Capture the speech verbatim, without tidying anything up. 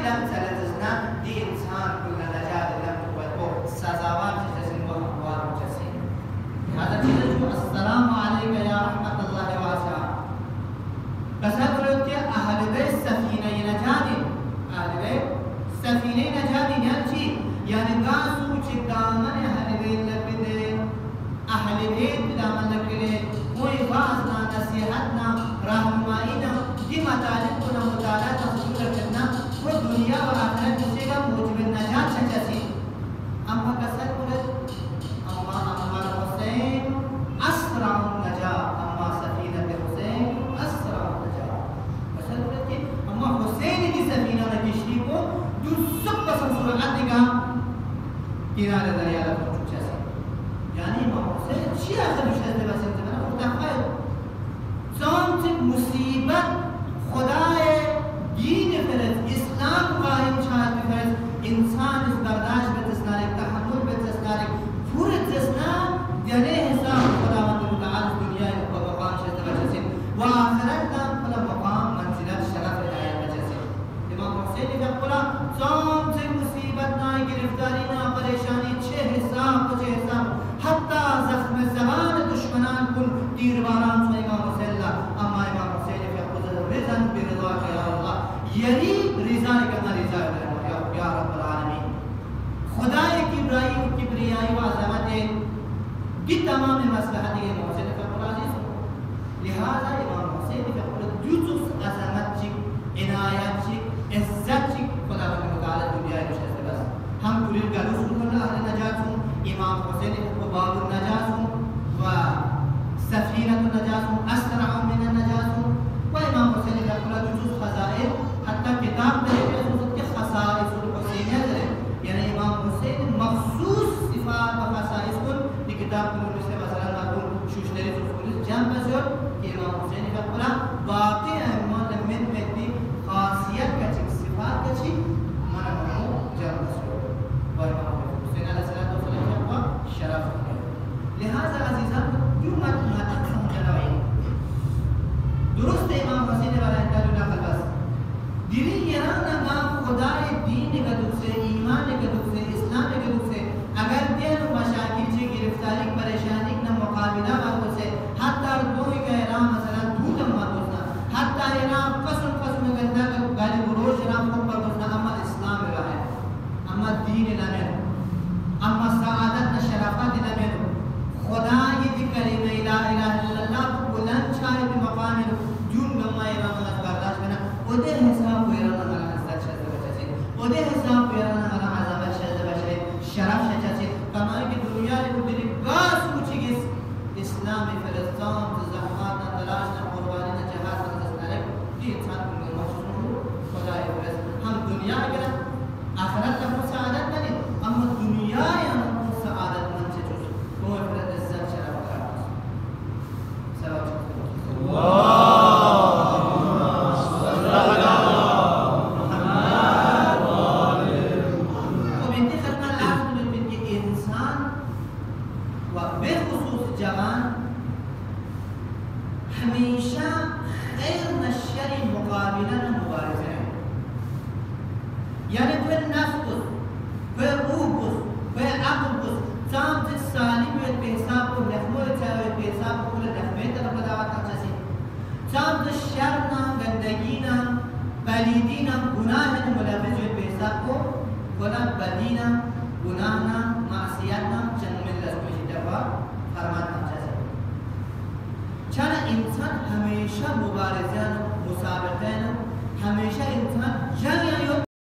لم سلتزنا دي إنسان كلنا نجاد لم تقوى سازاوات جسن وأموال جسن هذا تجد السلام عليك يا رحمة الله واسعة بس هقولت أهل بيت سفينة نجاد أهل بيت سفينة نجاد يعني يعني قاسوا جدامن أهل بيت لبده أهل بيت دامن لكله کوئی وعظنا نصیحتنا رہنمائینا دی مطالبنا مطالعات حصول کرنا وہ دنیا و آخرت کسی کا موجب نجات چچا سی اما کسر بولت اما اما حسین اسرع نجا اما سفینت حسین اسرع نجا کسر بولت کہ اما حسین کی سفینہ نکشتی کو جو سب پسند سرعت نگا کنار دریا لکھو چچا سی یعنی اما حسین چی آخر مشہد بس انتبنا تخيل صامت مصيبة خداي دين فرز إسلام قائم شاهد بفرز إنسان إس برداشت بتسنارك تحمل بتسنارك فورة تسنا يعني حساب خدا من تعالى الدنيا ومقام شهد بجسين وآخرتنا فلا مقام منزلات شرف الآية بجسين إمام حسين يقول صامت مصيبة ناي گرفتارينا پریشانی چه حساب چه حساب حتى زخم زبان دشمنان كن دير باران سو امام حسین اما امام حسین يقول رضا برضاك يا الله یہی رضا کرنا رضا یا رب العالمین خدای کبریائی و کبریائی و عظمت کی تمام مصلحت ہے امام حسین کا راضی لہذا امام حسین يقول جزء عظمت چک عنایت چک عزت چک خدا تعالی دنیا میں بس ہم پوری گلو سن اہل نجات ہوں امام حسین کو باب النجات ہوں و سفينة النجاة أسرع من النجاة وإمام حسين يقول جزء خزائن حتى كتاب ده خصائص الحسينية يعني إمام حسين مخصوص صفات وخصائص كل لكتاب المسلم مثلا نقول شو اشتري في الجنب بسيط إمام حسين يقول باقي أمام من مدي خاصيات كتير صفات كتير ما نقول جنب بسيط وإمام حسين عليه الصلاة والسلام يقول شرف لهذا عزيزان جمعة ما تقسم جنوعين درست امام حسین والا انتظار نقل بس دلی یرانا نام خدای دین کا دکھ سے ایمان کا دکھ سے اسلام کا دکھ سے اگر دین و مشاکل سے گرفتاری پریشانی کا مقابلہ باتوں سے حتی دوئی کا ارام مثلا دھوتم باتوسنا حتی ارام قسم قسم گندہ کا گالی بروش ارام خوب باتوسنا اما اسلام رہا ہے اما دین لمن اما سعادت شرافت لمن خدای دی کلمہ لا الہ الا اللہ بلند چاہے بھی مقام جون گما ایران از برداشت کنا اودے حساب ایران از عزت شد بچے اودے حساب ایران از عظمت شد بچے شرف شد بچے کما کہ دنیا کو دلی گاس اونچی گس اسلام فلسطین زحمات تلاش قربانی نہ جہاد نہ دی انسان کو مخصوص خدای فرض ہم دنیا کے آخرت کا سعادت نہیں اما دنیا یا سعادت من سے جو وہ فرض عزت شرف کا سلام اللہ ہمیشہ خیر نشر مقابلہ مبارزہ ہے یعنی کوئی نفس کوئی روح کوئی عقل سامت سالم و حساب کو نحمل چاہے حساب کو نحمل طرف دعوت اچھا سامت شرنا گندگینا پلیدینا گناہ ملابس و حساب کو گناہ بدینا گناہنا معصیتنا جنم لازم دفع فرمانا چاہے چانا انسان ہمیشہ